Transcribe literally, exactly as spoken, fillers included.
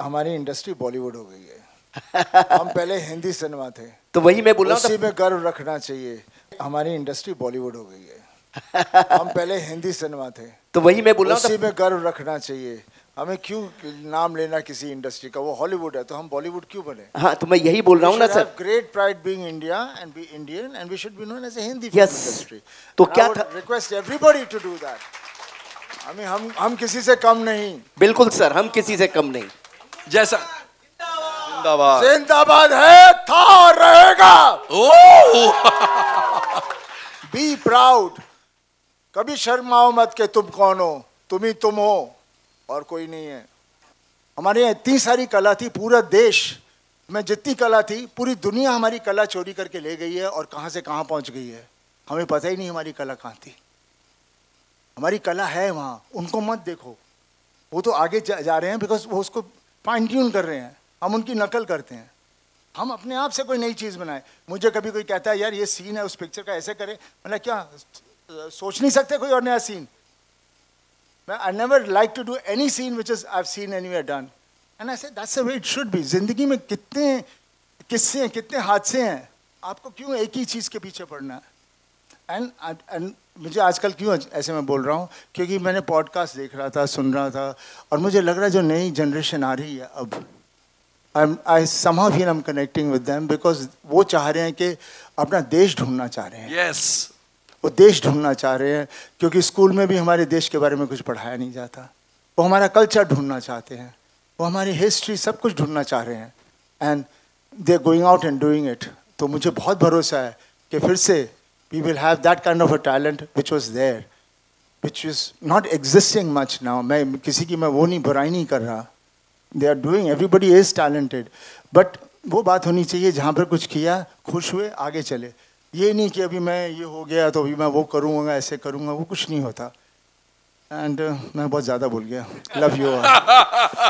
हमारी इंडस्ट्री बॉलीवुड हो गई है। हम पहले हिंदी सिनेमा थे, तो वही मैं बोल रहा हूँ, उसी में गर्व रखना चाहिए। हमारी इंडस्ट्री बॉलीवुड हो गई है। हम पहले हिंदी सिनेमा थे, तो वही मैं बोल रहा हूँ, उसी में गर्व रखना चाहिए। हमें क्यों नाम लेना किसी इंडस्ट्री का? वो हॉलीवुड है तो हम बॉलीवुड क्यों बने? हाँ, तो मैं यही बोल रहा हूँ ना sir. Great pride being India and be Indian and we should be known as a Hindi Yes. Industry. तो क्या था? Request everybody to do that. हमें हम हम किसी से कम नहीं। बिल्कुल सर, हम किसी से कम नहीं। जैसा जिंदाबाद जिंदाबाद है, था और रहेगा। Be proud. कभी शर्माओ मत के तुम कौन हो, तुम ही तुम हो और कोई नहीं है। हमारे यहाँ इतनी सारी कला थी, पूरा देश में जितनी कला थी, पूरी दुनिया हमारी कला चोरी करके ले गई है और कहाँ से कहाँ पहुँच गई है हमें पता ही नहीं हमारी कला कहाँ थी। हमारी कला है वहाँ, उनको मत देखो। वो तो आगे जा, जा रहे हैं बिकॉज वो उसको फाइन ट्यून कर रहे हैं, हम उनकी नकल करते हैं। हम अपने आप से कोई नई चीज़ बनाए। मुझे कभी कोई कहता है यार ये सीन है उस पिक्चर का, ऐसे करें, मतलब क्या सोच नहीं सकते कोई और नया scene? I never like to do any scene which is I've seen anywhere done, and I said that's the way it should be. जिंदगी में कितने किस्से हैं, कितने हादसे हैं, आपको क्यों एक ही चीज़ के पीछे पड़ना है? एंड एंड मुझे आजकल क्यों ऐसे मैं बोल रहा हूँ, क्योंकि मैंने पॉडकास्ट देख रहा था, सुन रहा था, और मुझे लग रहा है जो नई जनरेशन आ रही है अब, आई आई somehow feel I'm connecting with them because वो चाह रहे हैं कि अपना देश ढूंढना चाह रहे हैं। यस, वो देश ढूंढना चाह रहे हैं, क्योंकि स्कूल में भी हमारे देश के बारे में कुछ पढ़ाया नहीं जाता। वो हमारा कल्चर ढूंढना चाहते हैं, वो हमारी हिस्ट्री, सब कुछ ढूंढना चाह रहे हैं, and they are going out and doing it. तो मुझे बहुत भरोसा है कि फिर से we will have that kind of a talent which was there, which is not existing much now. मैं किसी की मैं वो नहीं बुराई नहीं कर रहा, they are doing, everybody is talented, but वो बात होनी चाहिए जहाँ पर कुछ किया, खुश हुए, आगे चले। ये नहीं कि अभी मैं ये हो गया तो अभी मैं वो करूँगा, ऐसे करूँगा, वो कुछ नहीं होता। एंड uh, मैं बहुत ज़्यादा बोल गया। Love you.